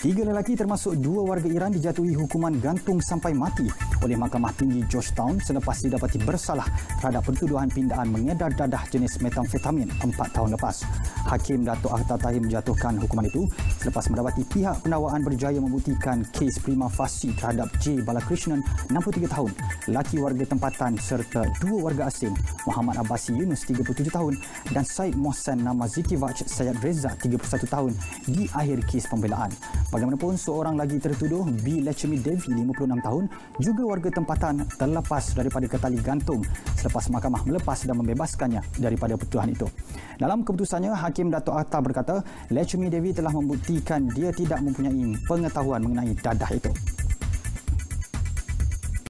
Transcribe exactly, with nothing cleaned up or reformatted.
Tiga lelaki termasuk dua warga Iran dijatuhi hukuman gantung sampai mati oleh Mahkamah Tinggi Georgetown selepas didapati bersalah terhadap pertuduhan pindaan mengedar dadah jenis metamfetamin empat tahun lepas. Hakim Dato' Akhtar Tahir menjatuhkan hukuman itu selepas mendapati pihak pendakwaan berjaya membuktikan kes prima facie terhadap J. Balakrishnan, enam puluh tiga tahun, lelaki warga tempatan serta dua warga asing, Muhammad Abbasi Yunus, tiga puluh tujuh tahun dan Said Mohsen Namazikivaj Syed Reza, tiga puluh satu tahun di akhir kes pembelaan. Bagaimanapun, seorang lagi tertuduh, B. Lechmi Devi, lima puluh enam tahun, juga warga tempatan, terlepas daripada ketali gantung selepas mahkamah melepas dan membebaskannya daripada pertuduhan itu. Dalam keputusannya, Hakim Dato' Akhtar berkata, Lechmi Devi telah membuktikan dia tidak mempunyai pengetahuan mengenai dadah itu.